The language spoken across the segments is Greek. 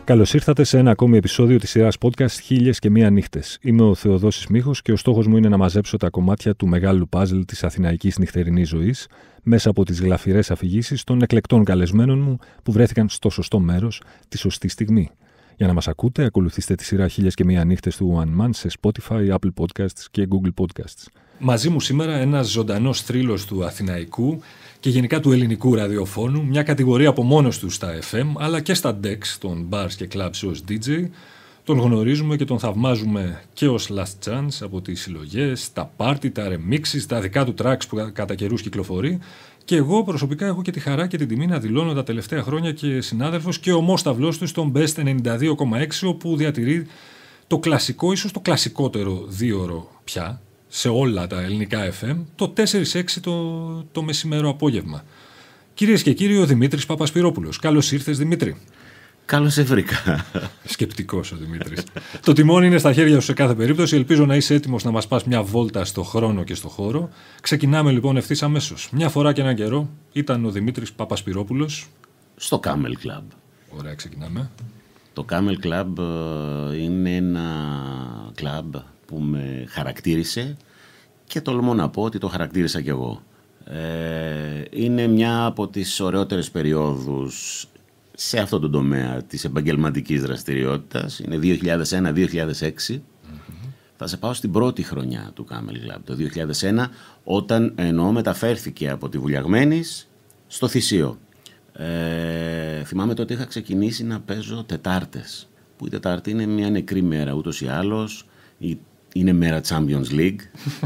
Καλώς ήρθατε σε ένα ακόμη επεισόδιο της σειράς podcast «Χίλιες και μία νύχτες». Είμαι ο Θεοδόσης Μίχος και ο στόχος μου είναι να μαζέψω τα κομμάτια του μεγάλου παζλ της αθηναϊκής νυχτερινής ζωής μέσα από τις γλαφυρές αφηγήσεις των εκλεκτών καλεσμένων μου που βρέθηκαν στο σωστό μέρος τη σωστή στιγμή. Για να μας ακούτε, ακολουθήστε τη σειρά «Χίλιες και μία νύχτες» του One Man σε Spotify, Apple Podcasts και Google Podcasts. Μαζί μου σήμερα ένας ζωντανός θρύλος του αθηναϊκού και γενικά του ελληνικού ραδιοφώνου, μια κατηγορία από μόνος του στα FM, αλλά και στα DEX των bars και clubs ως DJ. Τον γνωρίζουμε και τον θαυμάζουμε και ως last chance από τις συλλογές, τα party, τα remixes, τα δικά του tracks που κατά καιρούς κυκλοφορεί. Και εγώ προσωπικά έχω και τη χαρά και την τιμή να δηλώνω τα τελευταία χρόνια και συνάδελφος και ομόσταυλός του στον Best 92,6, όπου διατηρεί το κλασικό, ίσως το κλασικότερο δίωρο πια, σε όλα τα ελληνικά FM, το 4-6 το μεσημέρο απόγευμα. Κυρίες και κύριοι, ο Δημήτρης Παπασπυρόπουλος. Καλώς ήρθες, Δημήτρη. Καλώς σε βρήκα. Σκεπτικός ο Δημήτρης. Το τιμόνι είναι στα χέρια σου σε κάθε περίπτωση. Ελπίζω να είσαι έτοιμος να μας πας μια βόλτα στο χρόνο και στο χώρο. Ξεκινάμε λοιπόν ευθύς αμέσως. Μια φορά και έναν καιρό ήταν ο Δημήτρης Παπασπυρόπουλος στο Camel Club. Ωραία, ξεκινάμε. Το Camel Club είναι ένα κλαμπ που με χαρακτήρισε και τολμώ να πω ότι το χαρακτήρισα κι εγώ. Είναι μια από τις ωραιότερες περιόδους σε αυτό το τομέα της επαγγελματικής δραστηριότητας. Είναι 2001-2006. Θα σε πάω στην πρώτη χρονιά του Camel Club, το 2001, όταν μεταφέρθηκε από τη Βουλιαγμένης στο Θησίο. Θυμάμαι τότε είχα ξεκινήσει να παίζω Τετάρτες, που η Τετάρτη είναι μια νεκρή μέρα ούτως ή άλλως, είναι μέρα Champions League.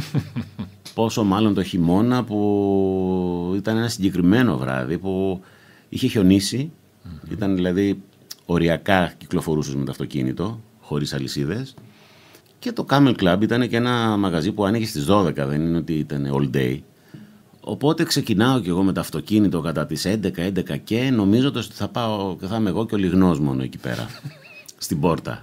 Πόσο μάλλον το χειμώνα, που ήταν ένα συγκεκριμένο βράδυ που είχε χιονίσει. Ήταν δηλαδή οριακά κυκλοφορούσες με το αυτοκίνητο, χωρίς αλυσίδες. Και το Camel Club ήταν και ένα μαγαζί που άνοιγε στις 12, δεν είναι ότι ήταν all day. Οπότε ξεκινάω κι εγώ με το αυτοκίνητο κατά τις 11 και νομίζοντας ότι θα πάω και θα είμαι εγώ και ο λιγνός μόνο εκεί πέρα, στην πόρτα.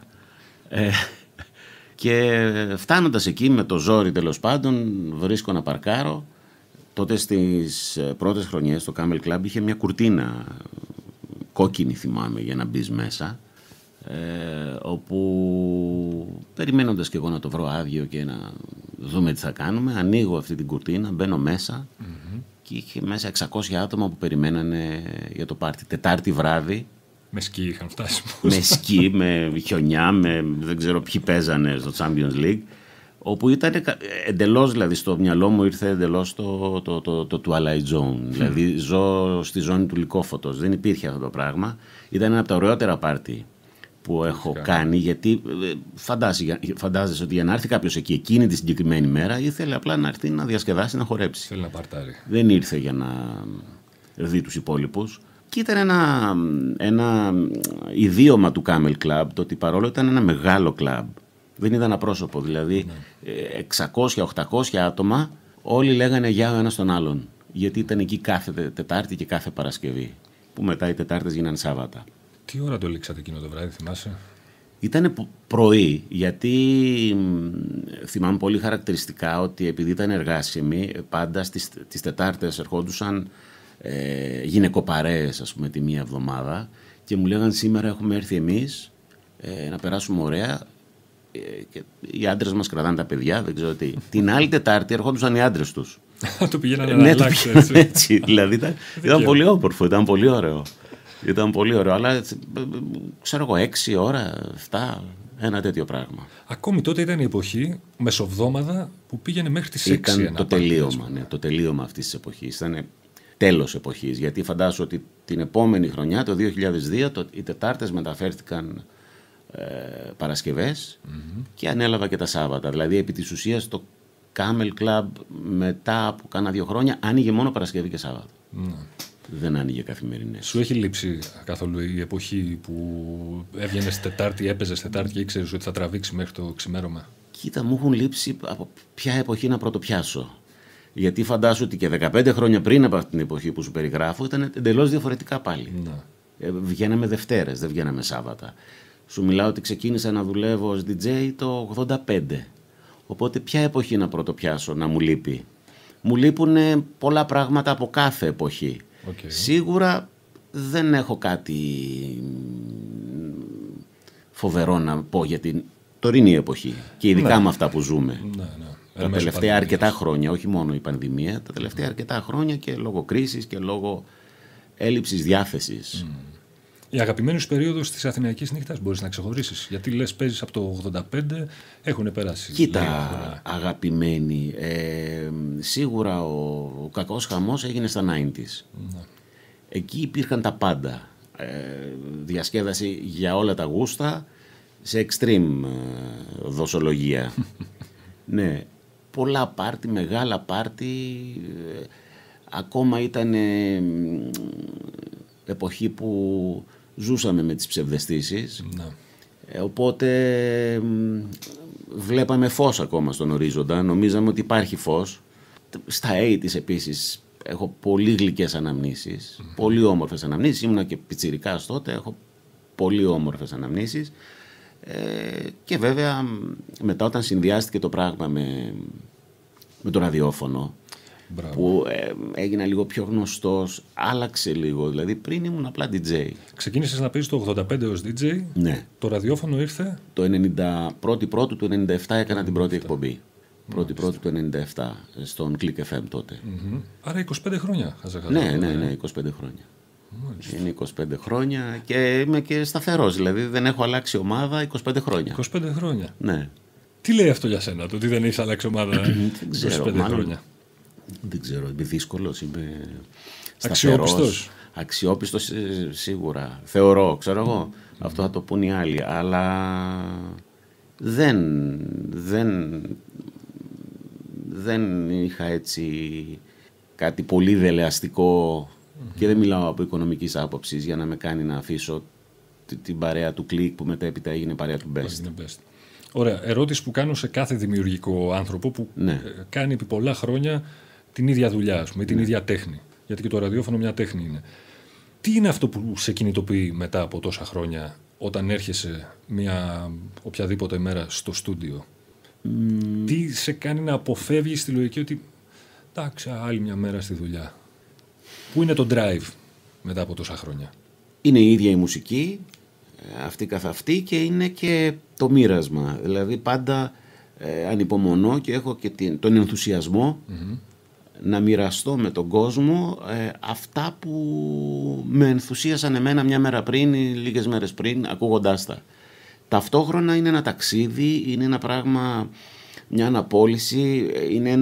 Και φτάνοντας εκεί με το ζόρι, τέλος πάντων, βρίσκω να παρκάρω. Τότε στις πρώτες χρονιές το Camel Club είχε μια κουρτίνα κόκκινη, θυμάμαι, για να μπεις μέσα, όπου περιμένοντας και εγώ να το βρω άδειο και να δούμε τι θα κάνουμε, ανοίγω αυτή την κουρτίνα, μπαίνω μέσα και είχε μέσα 600 άτομα που περιμένανε για το πάρτι. Τετάρτη βράδυ. Με σκι είχαν φτάσει. Με σκι, με χιονιά, δεν ξέρω ποιοι παίζανε στο Champions League, όπου ήταν εντελώς, δηλαδή στο μυαλό μου ήρθε εντελώς το Twilight Zone. Δηλαδή ζω στη ζώνη του Λυκόφωτος. Δεν υπήρχε αυτό το πράγμα. Ήταν ένα από τα ωραιότερα πάρτι που έχω κάνει, γιατί φαντάζεσαι ότι για να έρθει κάποιος εκεί εκείνη τη συγκεκριμένη μέρα ήθελε απλά να έρθει να διασκεδάσει, να χορέψει. Θέλει να παρτάρει. Δεν ήρθε για να δει τους υπόλοιπους. Και ήταν ένα ιδίωμα του Camel Club, το ότι παρόλο ήταν ένα μεγάλο κλαμπ, δεν ήταν απρόσωπο, δηλαδή 600-800 άτομα, όλοι λέγανε γεια ο ένας στον άλλον, γιατί ήταν εκεί κάθε Τετάρτη και κάθε Παρασκευή, που μετά οι Τετάρτες γίνανε Σάββατα. Τι ώρα το λήξατε εκείνο το βράδυ, θυμάσαι? Ήτανε πρωί, γιατί θυμάμαι πολύ χαρακτηριστικά ότι επειδή ήταν εργάσιμοι, πάντα στις Τετάρτες ερχόντουσαν γυναικοπαρέες, ας πούμε, τη μία εβδομάδα και μου λέγανε σήμερα έχουμε έρθει εμείς να περάσουμε ωραία και οι άντρες μας κρατάνε τα παιδιά, δεν ξέρω τι. Την άλλη Τετάρτη ερχόντουσαν οι άντρες τους. Το πηγαίνανε να αλλάξουν έτσι. Δηλαδή ήταν πολύ όμορφο, ήταν πολύ ωραίο. Ήταν πολύ ωραίο, αλλά ξέρω εγώ 6 ώρα, 7, ένα τέτοιο πράγμα. Ακόμη τότε ήταν η εποχή μεσοβδόμαδα που πήγαινε μέχρι τις 6. Ήταν το τελείωμα, το τελείωμα αυτής της εποχής. Ήταν τέλος εποχής, γιατί φαντάσου ότι την επόμενη χρονιά, το 2002, οι Τετάρτες μεταφέρθηκαν Παρασκευές και ανέλαβα και τα Σάββατα. Δηλαδή επί της ουσίας το Camel Club μετά από κάνα 2 χρόνια άνοιγε μόνο Παρασκευή και Σάββατο. Δεν άνοιγε καθημερινές. Σου έχει λείψει καθόλου η εποχή που έβγαινες Τετάρτη, έπαιζες Τετάρτη και ήξερες ότι θα τραβήξει μέχρι το ξημέρωμα? Κοίτα, μου έχουν λείψει από ποια εποχή να πρωτοπιάσω. Γιατί φαντάσου ότι και 15 χρόνια πριν από αυτή την εποχή που σου περιγράφω ήταν εντελώς διαφορετικά πάλι. Βγαίναμε Δευτέρες, δεν βγαίναμε Σάββατα. Σου μιλάω ότι ξεκίνησα να δουλεύω ως DJ το 85. Οπότε ποια εποχή να πρωτοπιάσω, να μου λείπει? Μου λείπουν πολλά πράγματα από κάθε εποχή. Σίγουρα δεν έχω κάτι φοβερό να πω για την τωρινή εποχή και ειδικά με αυτά που ζούμε. Τα τελευταία αρκετά χρόνια, όχι μόνο η πανδημία, τα τελευταία αρκετά χρόνια και λόγω κρίσης και λόγω έλλειψης διάθεσης. Η αγαπημένη σου περίοδος της Αθηναϊκής νύχτας μπορείς να ξεχωρίσεις? Γιατί λες παίζεις από το 85, έχουν περάσει. Κοίτα, αγαπημένη. Σίγουρα ο κακός χαμός έγινε στα 90's. Εκεί υπήρχαν τα πάντα. Διασκέδαση για όλα τα γούστα, σε extreme δοσολογία. Ναι, πολλά πάρτι, μεγάλα πάρτι. Ακόμα ήταν εποχή που ζούσαμε με τις ψευδαισθήσεις. Οπότε βλέπαμε φως ακόμα στον ορίζοντα. Νομίζαμε ότι υπάρχει φως. Στα 80's επίσης έχω πολύ γλυκές αναμνήσεις, πολύ όμορφες αναμνήσεις. Ήμουνα και πιτσιρικάς τότε, έχω πολύ όμορφες αναμνήσεις. Και βέβαια μετά όταν συνδυάστηκε το πράγμα με το ραδιόφωνο, που έγινα λίγο πιο γνωστός, άλλαξε λίγο. Δηλαδή πριν ήμουν απλά DJ. Ξεκίνησες να παίζεις το 85 ως DJ. Ναι. Το ραδιόφωνο ήρθε το 1η του 97, έκανα την πρώτη εκπομπή. 1η του 97 στον Click FM τότε. Άρα 25 χρόνια. Ναι, 25 χρόνια. Είναι 25 χρόνια και είμαι και σταθερός. Δηλαδή δεν έχω αλλάξει ομάδα 25 χρόνια. 25 χρόνια. Ναι. Τι λέει αυτό για σένα, το ότι δεν έχεις αλλάξει ομάδα 25 χρόνια? Δεν ξέρω, είμαι δύσκολος, είμαι αξιόπιστος. Αξιόπιστος σίγουρα. Θεωρώ, ξέρω εγώ. Αυτό θα το πούν οι άλλοι. Αλλά δεν είχα έτσι κάτι πολύ δελεαστικό και δεν μιλάω από οικονομικής άποψης για να με κάνει να αφήσω την παρέα του Click που μετέπειτα έγινε παρέα του Best. Ωραία. Ερώτηση που κάνω σε κάθε δημιουργικό άνθρωπο που κάνει επί πολλά χρόνια την ίδια δουλειά, ας πούμε, την ίδια τέχνη. Γιατί και το ραδιόφωνο μια τέχνη είναι. Τι είναι αυτό που σε κινητοποιεί μετά από τόσα χρόνια όταν έρχεσαι μια οποιαδήποτε μέρα στο στούντιο? Τι σε κάνει να αποφεύγεις τη λογική ότι εντάξει, άλλη μια μέρα στη δουλειά? Πού είναι το drive μετά από τόσα χρόνια? Είναι η ίδια η μουσική, αυτή καθ' αυτή, και είναι και το μοίρασμα. Δηλαδή πάντα ανυπομονώ και έχω και τον ενθουσιασμό να μοιραστώ με τον κόσμο αυτά που με ενθουσίασαν εμένα μια μέρα πριν ή λίγες μέρες πριν ακούγοντάς τα. Ταυτόχρονα είναι ένα ταξίδι, είναι ένα πράγμα, μια αναπόλυση, είναι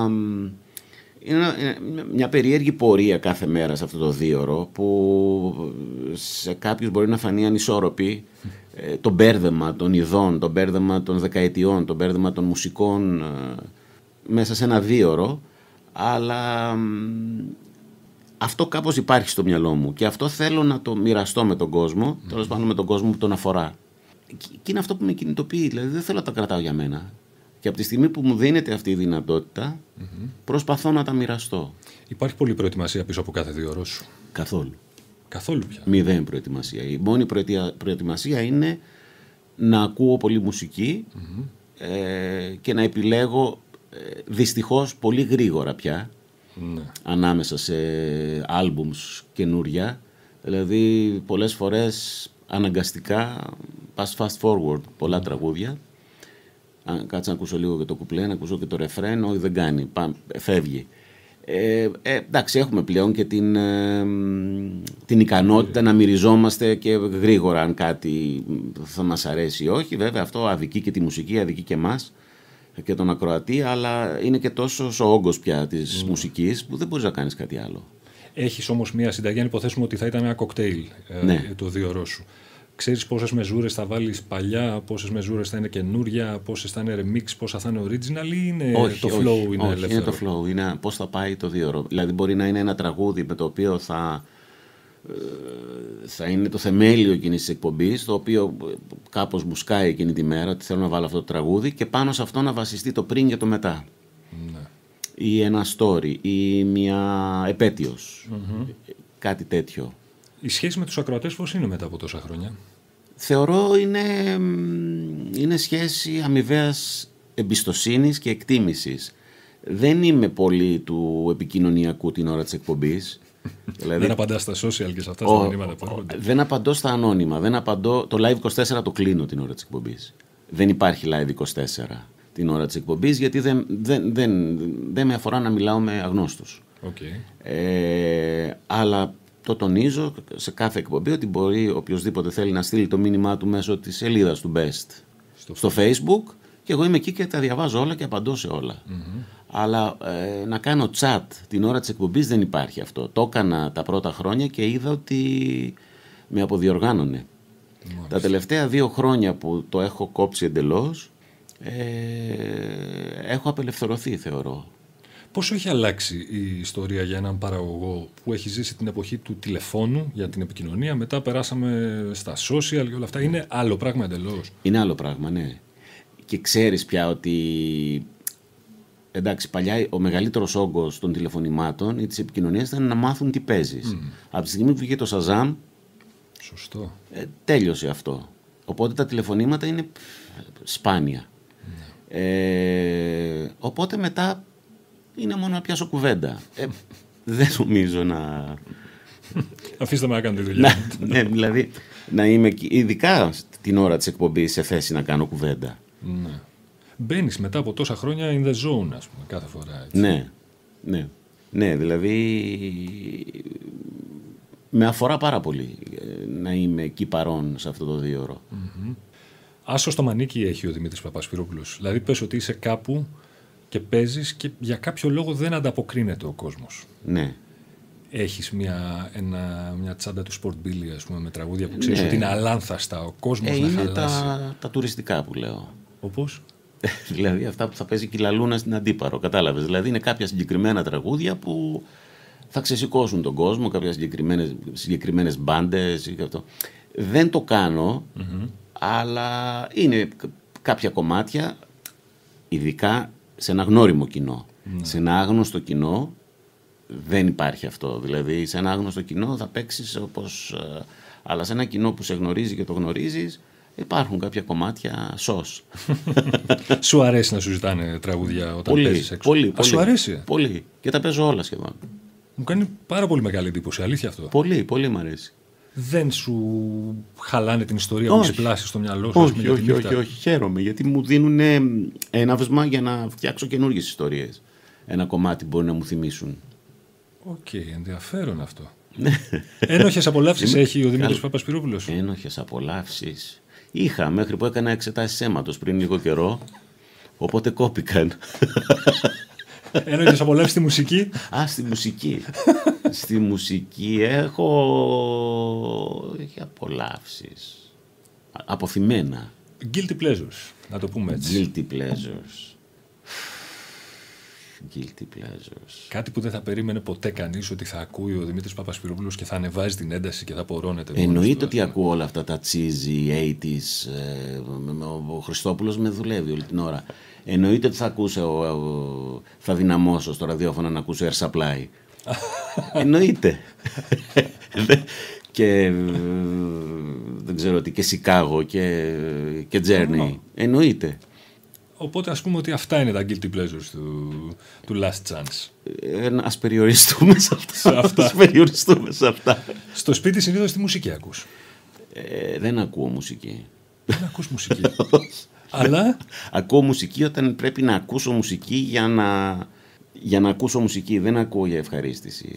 μια περίεργη πορεία κάθε μέρα σε αυτό το 2ωρο που σε κάποιους μπορεί να φανεί ανισόρροπη. Το μπέρδεμα των ειδών, το μπέρδεμα των δεκαετιών, το μπέρδεμα των μουσικών μέσα σε ένα 2ωρο, αλλά αυτό κάπως υπάρχει στο μυαλό μου και αυτό θέλω να το μοιραστώ με τον κόσμο, τέλος πάντων με τον κόσμο που τον αφορά. Και είναι αυτό που με κινητοποιεί, δηλαδή δεν θέλω να τα κρατάω για μένα. Και από τη στιγμή που μου δίνεται αυτή η δυνατότητα, προσπαθώ να τα μοιραστώ. Υπάρχει πολλή προετοιμασία πίσω από κάθε 2ωρο σου? Καθόλου. Καθόλου πια? Μηδέν προετοιμασία. Η μόνη προετοιμασία είναι να ακούω πολύ μουσική και να επιλέγω δυστυχώς πολύ γρήγορα πια ανάμεσα σε άλμπουμς καινούρια. Δηλαδή πολλές φορές αναγκαστικά πας fast forward πολλά τραγούδια. Κάτσε να ακούσω λίγο και το κουπλέ, να ακούσω και το ρεφρέν, όχι δεν κάνει, φεύγει. Εντάξει, έχουμε πλέον και την ικανότητα να μυριζόμαστε και γρήγορα αν κάτι θα μας αρέσει ή όχι. Βέβαια αυτό αδικεί και τη μουσική, αδικεί και εμάς και τον ακροατή, αλλά είναι και τόσο ο όγκος πια της μουσικής που δεν μπορείς να κάνεις κάτι άλλο. Έχεις όμως μια συνταγή, αν υποθέσουμε ότι θα ήταν ένα κοκτέιλ το 2ωρο σου. Ξέρεις πόσες μεζούρες θα βάλεις παλιά, πόσες μεζούρες θα είναι καινούρια, πόσες θα είναι remix, πόσα θα είναι original, ή είναι το flow είναι ελεύθερο? Είναι το flow, είναι πώς θα πάει το 2ωρο. Δηλαδή μπορεί να είναι ένα τραγούδι με το οποίο θα είναι το θεμέλιο εκείνης της εκπομπής, το οποίο κάπως μου σκάει εκείνη τη μέρα ότι θέλω να βάλω αυτό το τραγούδι και πάνω σε αυτό να βασιστεί το πριν και το μετά. Ή ένα story ή μια επέτειος, κάτι τέτοιο. Η σχέση με τους ακροατές πώς είναι μετά από τόσα χρόνια? Θεωρώ είναι σχέση αμοιβαίας εμπιστοσύνης και εκτίμησης. Δεν είμαι πολύ του επικοινωνιακού την ώρα της εκπομπής. Δηλαδή, δεν απαντά στα social και σε αυτά τα ανώνυμα που έρχονται. Δεν απαντώ στα ανώνυμα. Δεν απαντώ, το Live 24 το κλείνω την ώρα της εκπομπής. Δεν υπάρχει Live 24 την ώρα της εκπομπής, γιατί δεν με αφορά να μιλάω με αγνώστους. Okay. Αλλά το τονίζω σε κάθε εκπομπή ότι μπορεί οποιοσδήποτε θέλει να στείλει το μήνυμά του μέσω της σελίδας του Best στο Facebook, και εγώ είμαι εκεί και τα διαβάζω όλα και απαντώ σε όλα. Αλλά να κάνω chat την ώρα της εκπομπής δεν υπάρχει αυτό. Το έκανα τα πρώτα χρόνια και είδα ότι με αποδιοργάνωνε. Τα τελευταία 2 χρόνια που το έχω κόψει εντελώς, έχω απελευθερωθεί, θεωρώ. Πόσο έχει αλλάξει η ιστορία για έναν παραγωγό που έχει ζήσει την εποχή του τηλεφώνου για την επικοινωνία, μετά περάσαμε στα social και όλα αυτά? Είναι άλλο πράγμα εντελώς? Είναι άλλο πράγμα, ναι. Και ξέρεις πια ότι, εντάξει, παλιά ο μεγαλύτερος όγκος των τηλεφωνημάτων ή της επικοινωνίας ήταν να μάθουν τι παίζεις. Από τη στιγμή που βγήκε το Shazam, σωστό, τέλειωσε αυτό. Οπότε τα τηλεφωνήματα είναι σπάνια. Οπότε μετά είναι μόνο να πιάσω κουβέντα. Δεν νομίζω να... Αφήστε με να κάνω τη δουλειά. Ναι, δηλαδή να είμαι ειδικά την ώρα της εκπομπής σε θέση να κάνω κουβέντα. Ναι. Μπαίνεις μετά από τόσα χρόνια in the zone, ας πούμε, κάθε φορά. Έτσι. Ναι, δηλαδή με αφορά πάρα πολύ να είμαι εκεί παρόν σε αυτό το 2ωρο. Άσο στο μανίκι έχει ο Δημήτρης Παπασπυρόπουλος. Δηλαδή πες ότι είσαι κάπου και παίζεις και για κάποιο λόγο δεν ανταποκρίνεται ο κόσμος. Ναι. Έχεις μια τσάντα του Sport Billy, ας πούμε, με τραγούδια που ξέρεις ότι είναι αλάνθαστα, ο κόσμος να χαλάσει. Τα τουριστικά που λέω. Όπως? Δηλαδή αυτά που θα παίζει και η Λαλούνα στην Αντίπαρο, κατάλαβες. Δηλαδή είναι κάποια συγκεκριμένα τραγούδια που θα ξεσηκώσουν τον κόσμο, κάποιες συγκεκριμένες μπάντες ή αυτό. Δεν το κάνω, αλλά είναι κάποια κομμάτια, ειδικά σε ένα γνώριμο κοινό. Σε ένα άγνωστο κοινό δεν υπάρχει αυτό. Δηλαδή σε ένα άγνωστο κοινό θα παίξεις όπως... αλλά σε ένα κοινό που σε γνωρίζει και το γνωρίζεις, υπάρχουν κάποια κομμάτια σως. Σου αρέσει να σου ζητάνε τραγούδια όταν παίζεις έξω? Πολύ. Σου αρέσει? Πολύ. Και τα παίζω όλα σχεδόν. Μου κάνει πάρα πολύ μεγάλη εντύπωση, αλήθεια αυτό. Πολύ μου αρέσει. Δεν σου χαλάνε την ιστορία που έχει πλάσει στο μυαλό σου? Όχι. Χαίρομαι, γιατί μου δίνουν έναυσμα για να φτιάξω καινούργιες ιστορίες. Ένα κομμάτι μπορεί να μου θυμίσουν. Οκ, ενδιαφέρον αυτό. Ένοχες απολαύσεις έχει ο Δημήτρης Παπασπυρόπουλος? Ένοχες απολαύσεις είχα μέχρι που έκανα εξετάσεις αίματος πριν λίγο καιρό, οπότε κόπηκαν. Ένοχες απολαύσεις στη μουσική? Στη μουσική. Στη μουσική έχω απολαύσεις αποθυμένα. Guilty pleasures, να το πούμε έτσι. Guilty pleasures. Κάτι που δεν θα περίμενε ποτέ κανείς ότι θα ακούει ο Δημήτρης Παπασπυρόπουλος και θα ανεβάζει την ένταση και θα πορώνεται. Εννοείται ότι ακούω όλα αυτά τα cheesy 80s. Ο Χριστόπουλος με δουλεύει όλη την ώρα. Εννοείται ότι θα δυναμώσω στο ραδιόφωνο να ακούσω Air Supply. Εννοείται. Και δεν ξέρω τι, και Σικάγο και Journey. Εννοείται. Οπότε ας πούμε ότι αυτά είναι τα guilty pleasures του Last Chance. Ας περιοριστούμε σε αυτά. Στο σπίτι συνήθως τι μουσική ακούς? Δεν ακούω μουσική. Δεν ακούς μουσική? Αλλά... Ακούω μουσική όταν πρέπει να ακούσω μουσική για να ακούσω μουσική. Δεν ακούω για ευχαρίστηση.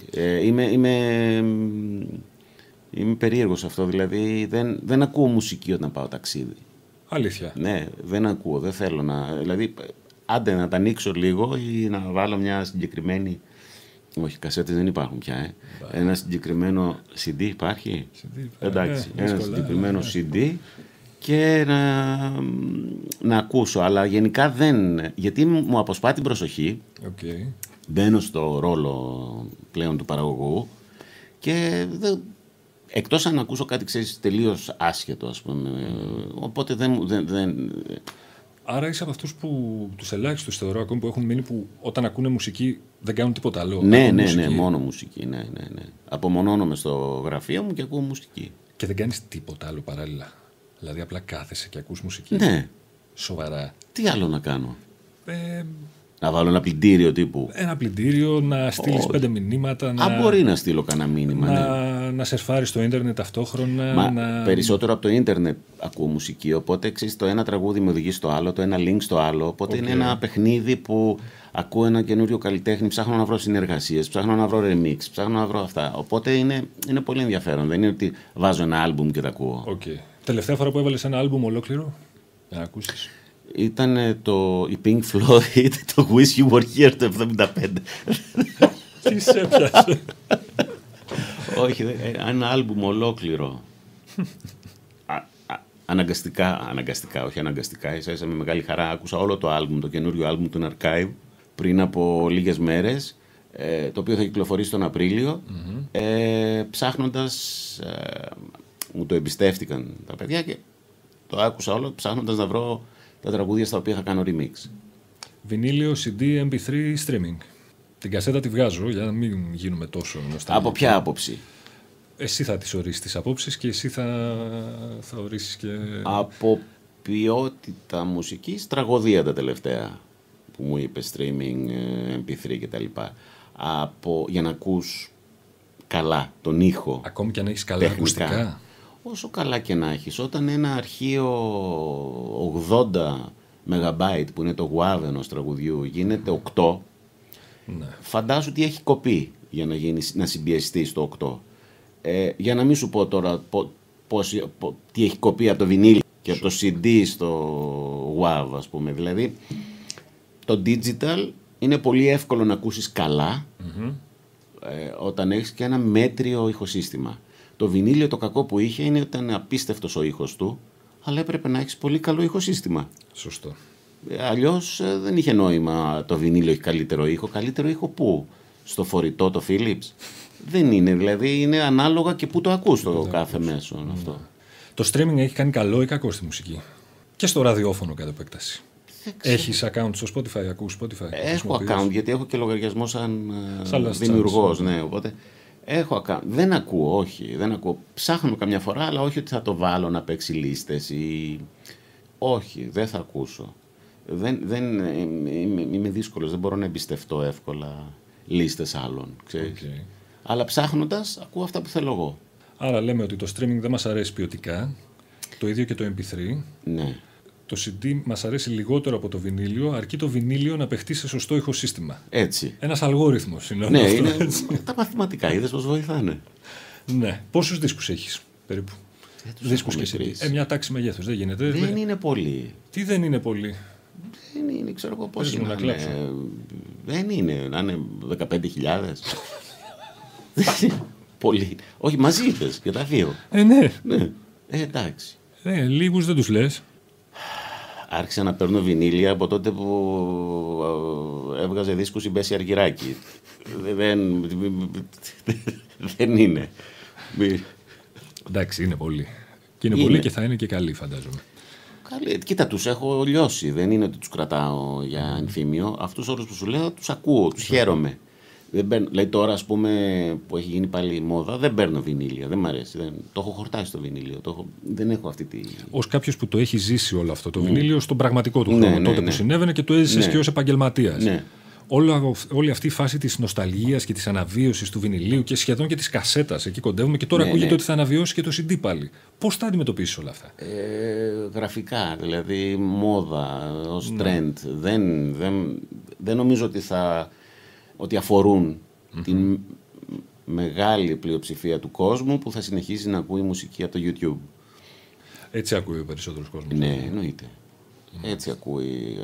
Είμαι περίεργος αυτό. Δηλαδή δεν ακούω μουσική όταν πάω ταξίδι. Αλήθεια? Ναι, δεν ακούω, δεν θέλω να... Δηλαδή, άντε να τα ανοίξω λίγο ή να βάλω μια συγκεκριμένη... Όχι, κασέτες δεν υπάρχουν πια, Ένα συγκεκριμένο CD υπάρχει? Εντάξει, ένα συγκεκριμένο CD και να ακούσω. Αλλά γενικά δεν... Γιατί μου αποσπά την προσοχή. Μπαίνω στο ρόλο πλέον του παραγωγού και εκτός αν ακούσω κάτι, ξέρεις, τελείως άσχετο, ας πούμε. Οπότε δεν... Άρα είσαι από αυτούς που τους ελάχιστους θεωρώ ακόμη που έχουν μείνει που όταν ακούνε μουσική δεν κάνουν τίποτα άλλο? Ναι, μόνο μουσική. Ναι. Απομονώνομαι στο γραφείο μου και ακούω μουσική. Και δεν κάνεις τίποτα άλλο παράλληλα? Δηλαδή απλά κάθεσαι και ακούς μουσική? Ναι. Σοβαρά? Τι άλλο να κάνω? Να βάλω ένα πλυντήριο τύπου. Ένα πλυντήριο, να στείλεις 5 μηνύματα. Μπορεί να στείλω κανένα μήνυμα. Να σερφάρεις στο ίντερνετ ταυτόχρονα. Περισσότερο από το ίντερνετ ακούω μουσική. Οπότε ξέρεις, το ένα τραγούδι με οδηγεί στο άλλο, το ένα link στο άλλο. Οπότε είναι ένα παιχνίδι που ακούω ένα καινούριο καλλιτέχνη, ψάχνω να βρω συνεργασίες, ψάχνω να βρω remix, ψάχνω να βρω αυτά. Οπότε είναι πολύ ενδιαφέρον. Δεν είναι ότι βάζω ένα άλμπουμ και τα ακούω. Okay. Τελευταία φορά που έβαλες ένα άλμπουμ ολόκληρο για να ακούσεις. Ήταν η Pink Floyd, το Wish You Were Here το 1975. Τι σε έπιασε? Όχι, ένα άλμπουμ ολόκληρο. Αναγκαστικά, όχι αναγκαστικά. Ίσα με μεγάλη χαρά άκουσα όλο το άλμπουμ, το καινούριο άλμπουμ του Archive πριν από λίγες μέρες, το οποίο θα κυκλοφορήσει τον Απρίλιο. Ψάχνοντας, μου το εμπιστεύτηκαν τα παιδιά και το άκουσα όλο ψάχνοντας να βρω τα τραγούδια στα οποία θα κάνω remix. Βινίλιο, CD, MP3, streaming. Την κασέτα τη βγάζω για να μην γίνουμε τόσο γνωστά. Από ποια άποψη? Εσύ θα τις ορίσεις τις απόψεις και εσύ θα ορίσεις και... Από ποιότητα μουσικής, τραγωδία τα τελευταία που μου είπε, streaming, MP3 κτλ. Για να ακούς καλά τον ήχο. Ακόμη και αν έχεις καλά ακουστικά. Όσο καλά και να έχεις, όταν ένα αρχείο 80 MB που είναι το WAV ενός τραγουδιού γίνεται 8, ναι. Φαντάζω ότι έχει κοπεί για να συμπιεστεί στο 8. Για να μην σου πω τώρα τι έχει κοπεί από το βινίλιο και από το CD στο WAV, ας πούμε. Δηλαδή, το digital είναι πολύ εύκολο να ακούσεις καλά όταν έχεις και ένα μέτριο ηχοσύστημα. Το βινίλιο το κακό που είχε είναι ότι ήταν απίστευτος ο ήχος του, αλλά έπρεπε να έχεις πολύ καλό ηχοσύστημα. Σωστό. Αλλιώς δεν είχε νόημα το βινίλιο έχει καλύτερο ήχο. Καλύτερο ήχο πού? Στο φορητό το Philips? Δεν είναι, δηλαδή είναι ανάλογα και πού το ακούς το κάθε μέσο. Αυτό. Το streaming έχει κάνει καλό ή κακό στη μουσική? Και στο ραδιόφωνο κατά επέκταση. Έχεις account στο Spotify, ακούς Spotify? Έχω account γιατί έχω και λογαριασμό σαν δημιουργός. Ναι, οπότε έχω account. Δεν ακούω, όχι. Δεν ακούω. Ψάχνω καμιά φορά, αλλά όχι ότι θα το βάλω να παίξει λίστες ή... Όχι, δεν θα ακούσω. Είμαι δύσκολος, δεν μπορώ να εμπιστευτώ εύκολα λίστες άλλων, ξέρεις. Okay. Αλλά ψάχνοντας, ακούω αυτά που θέλω εγώ. Άρα λέμε ότι το streaming δεν μας αρέσει ποιοτικά, το ίδιο και το MP3. Ναι. Το CD μας αρέσει λιγότερο από το βινίλιο, αρκεί το βινίλιο να παιχτεί σε σωστό ηχοσύστημα. Έτσι. Ένας αλγόριθμος είναι ναι, αυτό. Είναι τα μαθηματικά, είδες πώς βοηθάνε. Ναι. Πόσους δίσκους έχεις περίπου? Δίσκους και CD. Μια τάξη μεγέθους, δεν γίνεται. Δεν είναι πολύ. Τι δεν είναι πολύ? Δεν είναι, ξέρω εγώ πώς είναι. Δεν είναι, να είναι 15.000. Πολύ. Όχι, μαζί είπες και τα δύο. Ναι. Εντάξει. Λίγους δεν τους λες. Άρχισα να παίρνω βινίλια από τότε που έβγαζε δίσκους η Μπέση Αργυράκη. Δεν είναι. Εντάξει, είναι πολύ. Και είναι πολύ και θα είναι και καλή, φαντάζομαι. Κοίτα, τους έχω λιώσει. Δεν είναι ότι τους κρατάω για ενθύμιο. Αυτούς όλους που σου λέω τους ακούω, τους χαίρομαι. Δηλαδή τώρα, ας πούμε, που έχει γίνει πάλι η μόδα, δεν παίρνω βινίλια. Δεν μ' αρέσει. Το έχω χορτάσει το βινίλιο. Δεν έχω αυτή τη. Ως κάποιος που το έχει ζήσει όλο αυτό το βινίλιο στον πραγματικό του χρόνο, τότε που συνέβαινε και το έζησες και ως επαγγελματίας. Ναι. Όλη αυτή η φάση της νοσταλγίας και της αναβίωσης του βινιλίου και σχεδόν και της κασέτας. Εκεί κοντεύουμε και τώρα ακούγεται ότι θα αναβιώσει και το CD πάλι. Πώς θα αντιμετωπίσεις όλα αυτά? Γραφικά, δηλαδή μόδα, ως trend. Δεν νομίζω ότι αφορούν την μεγάλη πλειοψηφία του κόσμου που θα συνεχίσει να ακούει μουσική από το YouTube. Έτσι ακούει ο περισσότερος κόσμος. Ναι, εννοείται. Έτσι ακούει.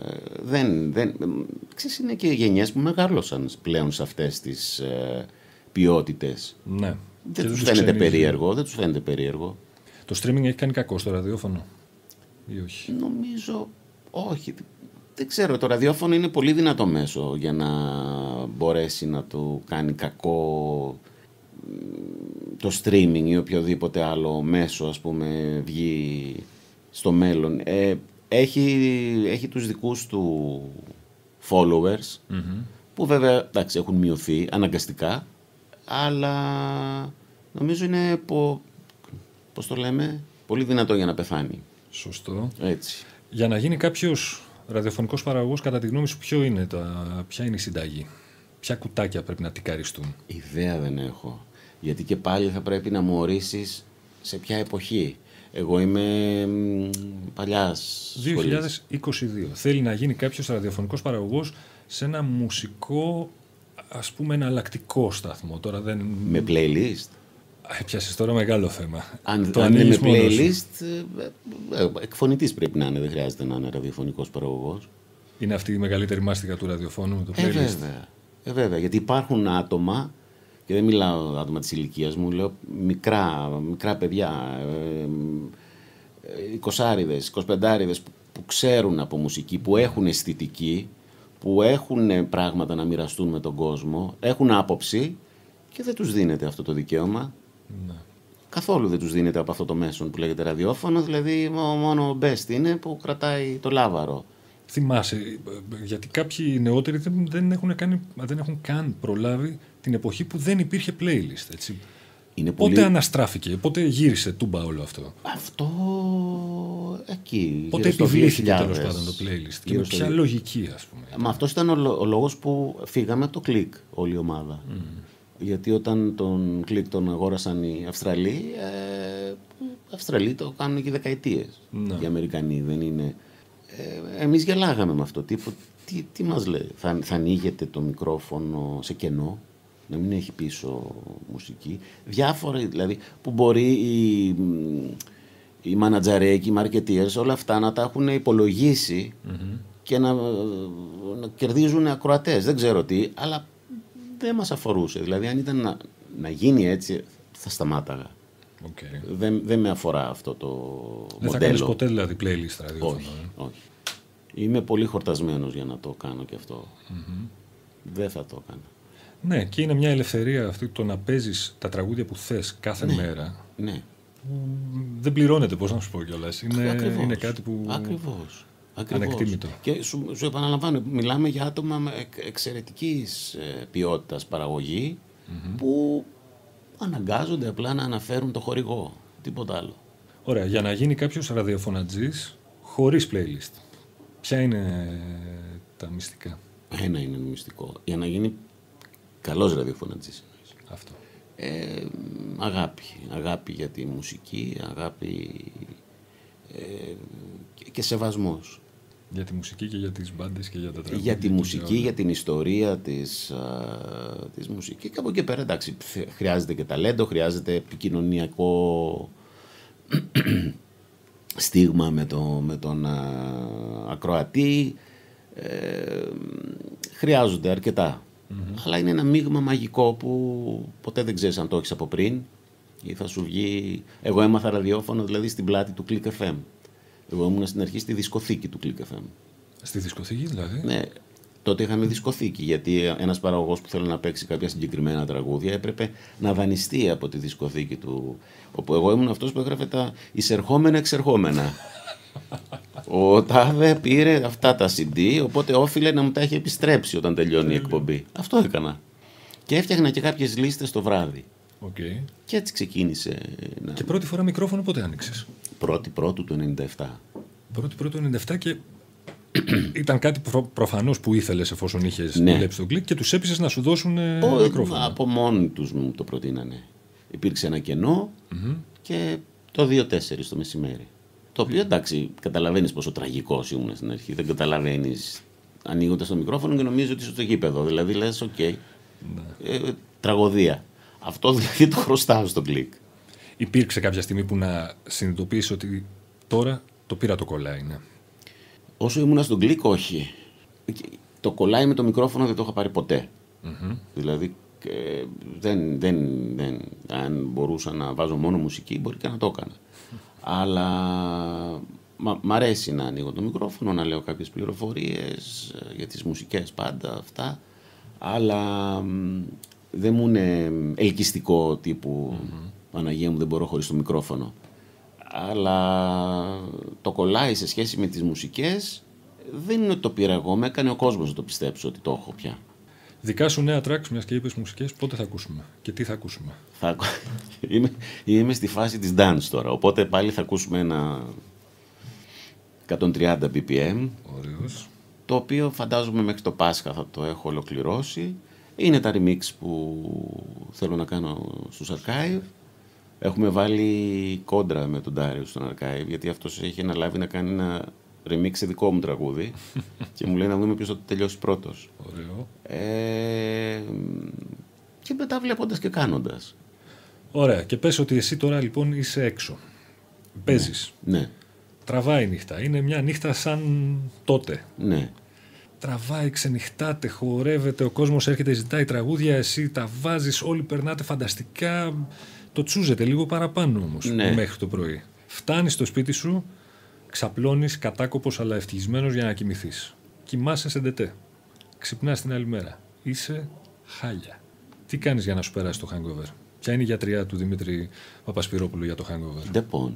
Ξέρεις, είναι και γενιές που μεγάλωσαν πλέον σε αυτές τις ποιότητες. Ναι. Δεν τους φαίνεται περίεργο. Το streaming έχει κάνει κακό στο ραδιόφωνο ή όχι? Νομίζω όχι. Δεν ξέρω, το ραδιόφωνο είναι πολύ δυνατό μέσο για να μπορέσει να του κάνει κακό το streaming ή οποιοδήποτε άλλο μέσο, ας πούμε, βγει στο μέλλον. Έχει τους δικούς του followers, που βέβαια εντάξει, έχουν μειωθεί αναγκαστικά, αλλά νομίζω είναι πώς το λέμε, πολύ δυνατό για να πεθάνει. Σωστό. Έτσι. Για να γίνει κάποιος ραδιοφωνικός παραγωγός, κατά τη γνώμη σου, ποια είναι η συνταγή? Ποια κουτάκια πρέπει να τικαριστούν? Ιδέα δεν έχω. Γιατί και πάλι θα πρέπει να μου ορίσεις σε ποια εποχή. Εγώ είμαι παλιάς σχολής. 2022. Θέλει να γίνει κάποιος ραδιοφωνικός παραγωγός σε ένα μουσικό, ας πούμε, εναλλακτικό σταθμό. Τώρα δεν... Με playlist. Πιάσεις τώρα μεγάλο θέμα. Αν είναι με playlist, εκφωνητής πρέπει να είναι, δεν χρειάζεται να είναι ραδιοφωνικός παραγωγός. Είναι αυτή η μεγαλύτερη μάστιγα του ραδιοφώνου με το playlist. Βέβαια, γιατί υπάρχουν άτομα, και δεν μιλάω άτομα της ηλικίας μου, λέω μικρά παιδιά, 20άριδες, 25άριδες που ξέρουν από μουσική, που έχουν αισθητική, που έχουν πράγματα να μοιραστούν με τον κόσμο, έχουν άποψη και δεν τους δίνεται αυτό το δικαίωμα. Ναι. Καθόλου δεν τους δίνεται από αυτό το μέσο που λέγεται ραδιόφωνο, δηλαδή μόνο ο best είναι που κρατάει το λάβαρο. Θυμάσαι, γιατί κάποιοι νεότεροι δεν έχουν καν προλάβει την εποχή που δεν υπήρχε playlist, έτσι. Πότε αναστράφηκε, πότε γύρισε τούμπα όλο αυτό? Αυτό εκεί. Πότε επιβλήθηκε τέλος πάντων το playlist και με ποια λογική, ας πούμε? Μα αυτός ήταν ο λόγος που φύγαμε από το κλικ όλη η ομάδα. Γιατί όταν τον κλικ τον αγόρασαν οι Αυστραλοί, Αυστραλοί το κάνουν και δεκαετίες. Οι Αμερικανοί δεν είναι. Εμείς γελάγαμε με αυτό. Τι μας λέει, θα ανοίγεται το μικρόφωνο σε κενό, να μην έχει πίσω μουσική. Διάφορα δηλαδή που μπορεί οι μανατζαρέκοι, οι μαρκετίερς, όλα αυτά να τα έχουν υπολογίσει και να κερδίζουν ακροατές. Δεν ξέρω τι, αλλά δεν μας αφορούσε. Δηλαδή αν ήταν να γίνει έτσι θα σταμάταγα. Okay. Δεν με αφορά αυτό το μοντέλο. Δεν θα κάνεις ποτέ δηλαδή playlist ραδιόφωνο? Όχι. Είμαι πολύ χορτασμένος για να το κάνω και αυτό. Δεν θα το έκανα. Ναι, και είναι μια ελευθερία αυτή το να παίζεις τα τραγούδια που θες κάθε μέρα. Ναι. Δεν πληρώνεται, πώς να σου πω κιόλας. Είναι κάτι που... Ακριβώς. Ανεκτήμητο. Και σου επαναλαμβάνω, μιλάμε για άτομα με εξαιρετικής ποιότητας παραγωγή που αναγκάζονται απλά να αναφέρουν το χορηγό. Τίποτα άλλο. Ωραία. Για να γίνει κάποιος ραδιοφωνατζής χωρίς playlist, ποια είναι τα μυστικά? Ένα είναι μυστικό. Για να γίνει καλός ραδιοφωνατζής. Αυτό. Αγάπη για τη μουσική, αγάπη και σεβασμός. Για τη μουσική και για τις μπάντες και για τα τραγούδια. Για τη μουσική, για την ιστορία της μουσικής. Και από εκεί πέρα, εντάξει, χρειάζεται και ταλέντο, χρειάζεται επικοινωνιακό στίγμα με τον ακροατή. Χρειάζονται αρκετά. Αλλά είναι ένα μείγμα μαγικό που ποτέ δεν ξέρεις αν το έχεις από πριν ή θα σου βγει. Εγώ έμαθα ραδιόφωνο δηλαδή στην πλάτη του Click FM. Εγώ ήμουν στην αρχή στη δισκοθήκη του Click FM. Στη δισκοθήκη δηλαδή? Ναι, τότε είχαμε δισκοθήκη γιατί ένας παραγωγός που θέλει να παίξει κάποια συγκεκριμένα τραγούδια έπρεπε να δανειστεί από τη δισκοθήκη του. Όπου εγώ ήμουν αυτός που έγραφε τα εισερχόμενα-εξερχόμενα. Ο τάδε πήρε αυτά τα CD, οπότε όφιλε να μου τα έχει επιστρέψει όταν τελειώνει η εκπομπή. Αυτό έκανα. Και έφτιαχνα και κάποιες λίστες το βράδυ. Okay. Και έτσι ξεκίνησε. Και πρώτη φορά μικρόφωνο πότε άνοιξες? Πρώτου του 97. Πρώτου του 97 και ήταν κάτι προφανώς που ήθελες εφόσον είχες δουλέψει τον κλικ και τους έπεισες να σου δώσουν μικρόφωνο? Από μόνοι τους μου το προτείνανε. Υπήρξε ένα κενό και το 2-4 το μεσημέρι. Το οποίο εντάξει, καταλαβαίνεις πόσο τραγικός ήμουν στην αρχή. Δεν καταλαβαίνεις ανοίγοντας το μικρόφωνο και νομίζεις ότι είσαι στο γήπεδο. Δηλαδή λες, τραγωδία. Αυτό δηλαδή το χρωστάω στο κλικ. Υπήρξε κάποια στιγμή που να συνειδητοποιήσεις ότι τώρα το πήρα το κολλάι? Όσο ήμουν στον κλικ, όχι. Το κολλάι με το μικρόφωνο δεν το είχα πάρει ποτέ. Δηλαδή, αν μπορούσα να βάζω μόνο μουσική, μπορεί και να το έκανα. Αλλά μ' αρέσει να ανοίγω το μικρόφωνο, να λέω κάποιες πληροφορίες για τις μουσικές πάντα αυτά. Αλλά δεν μου είναι ελκυστικό τύπου Παναγία μου δεν μπορώ χωρίς το μικρόφωνο. Αλλά το κολλάει σε σχέση με τις μουσικές δεν είναι ότι το πήρα εγώ, με έκανε ο κόσμος να το πιστέψω ότι το έχω πια. Δικά σου νέα tracks, μιας και είπες μουσικές, πότε θα ακούσουμε και τι θα ακούσουμε? Είμαι στη φάση της dance τώρα, οπότε πάλι θα ακούσουμε 130 BPM. Ωραίος. Το οποίο φαντάζομαι μέχρι το Πάσχα θα το έχω ολοκληρώσει. Είναι τα remix που θέλω να κάνω στους Archive. Έχουμε βάλει κόντρα με τον Ντάριο στον Archive, γιατί αυτός έχει αναλάβει να κάνει ένα remix σε δικό μου τραγούδι και μου λέει να δούμε ποιος θα το τελειώσει πρώτος. Ωραίο. Και μετά βλέποντας και κάνοντας. Ωραία. Και πες ότι εσύ τώρα λοιπόν είσαι έξω. Παίζεις. Ναι. Τραβάει η νύχτα. Είναι μια νύχτα σαν τότε. Ναι. Τραβάει, ξενυχτάτε, χορεύετε, ο κόσμος έρχεται, ζητάει τραγούδια, εσύ τα βάζεις, όλοι περνάτε φανταστικά. Το τσούζετε λίγο παραπάνω όμως, Ναι. μέχρι το πρωί. Φτάνεις στο σπίτι σου, ξαπλώνεις κατάκοπος αλλά ευτυχισμένος για να κοιμηθείς. Κοιμάσαι σε ντετέ. Ξυπνάς την άλλη μέρα. Είσαι χάλια. Τι κάνεις για να σου περάσει το hangover? Ποια είναι η γιατριά του Δημήτρη Παπασπυρόπουλου για το hangover? Ντεπών.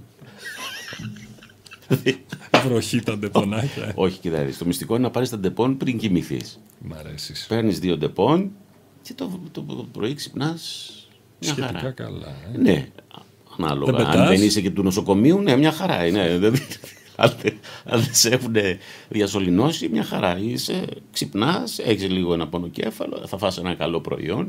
Βροχή τα ντεπονάκια. Όχι, κοιτάξτε. Το μυστικό είναι να πάρεις τα ντεπών πριν κοιμηθείς. Μ' αρέσεις. Παίρνεις 2 ντεπών και το πρωί ξυπνάς μια Σχετικά χαρά. καλά. Ναι, ανάλογα. Δεν Αν πετάς. δεν είσαι και του νοσοκομείου, ναι, μια χαρά είναι. Αν δεν σε έχουν διασωληνώσει, μια χαρά είσαι. Ξυπνάς, έχεις λίγο ένα πονοκέφαλο, θα φας ένα καλό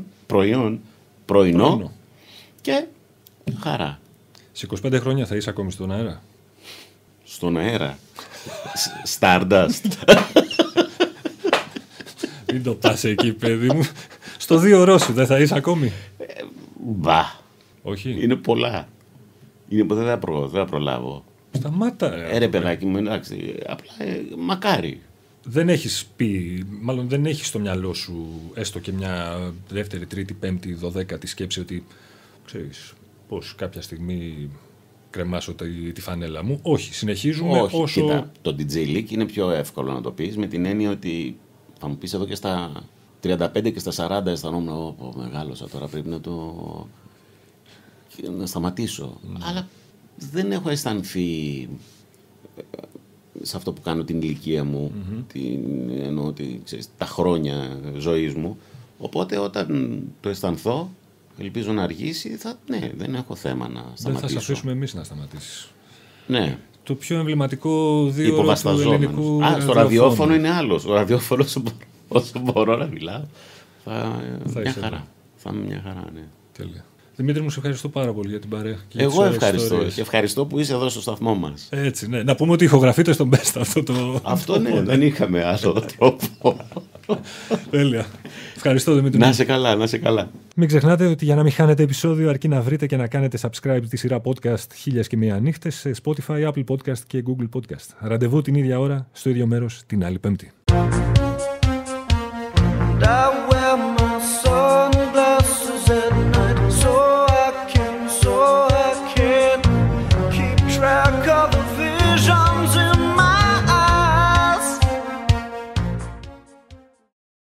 πρωινό και χαρά. Σε 25 χρόνια θα είσαι ακόμη στον αέρα? Στον αέρα. Stardust. Μην το πας εκεί, παιδί μου. Στο 2 ώρο σου δεν θα είσαι ακόμη? Μπα. Όχι. Είναι πολλά. Δεν θα προλάβω. Σταμάτα. Ρε παιδάκι μου, εντάξει. Απλά μακάρι. Δεν έχεις πει, μάλλον δεν έχεις στο μυαλό σου έστω και μια δεύτερη, τρίτη, πέμπτη, 12η σκέψη ότι ξέρεις πώς κάποια στιγμή κρεμάσω τη φανέλα μου? Όχι, συνεχίζουμε. Όχι, όσο... κοίτα, το DJ League είναι πιο εύκολο να το πεις, με την έννοια ότι θα μου πεις εδώ και στα 35 και στα 40 αισθανόμουν μεγάλωσα τώρα, πρέπει να σταματήσω. Αλλά δεν έχω αισθανθεί σε αυτό που κάνω την ηλικία μου, εννοώ τα χρόνια ζωής μου. Οπότε όταν το αισθανθώ, ελπίζω να αργήσει, ναι, δεν έχω θέμα να σταματήσω. Δεν θα σε αφήσουμε εμείς να σταματήσεις. Ναι. Το πιο εμβληματικό 2 ώρο του ελληνικού στο ραδιόφωνο είναι άλλο. Στο ραδιόφωνο όσο μπορώ να μιλάω θα μια χαρά. Θα είμαι μια χαρά, ναι. Τέλεια. Δημήτρη μου, σε ευχαριστώ πάρα πολύ για την παρέα. Εγώ ευχαριστώ. Και ευχαριστώ που είσαι εδώ στο σταθμό μας. Έτσι, ναι. Να πούμε ότι ηχογραφείτε στον Best αυτό το... Αυτό ναι, δεν είχαμε άλλο τρόπο. Τέλεια. Ευχαριστώ, Δημήτρη. Να είσαι καλά, να είσαι καλά. Μην ξεχνάτε ότι για να μην χάνετε επεισόδιο αρκεί να βρείτε και να κάνετε subscribe τη σειρά podcast 1001 νύχτες σε Spotify, Apple Podcast και Google Podcast. Ραντεβού την ίδια ώρα, στο ίδιο μέρος την άλλη Πέμπτη.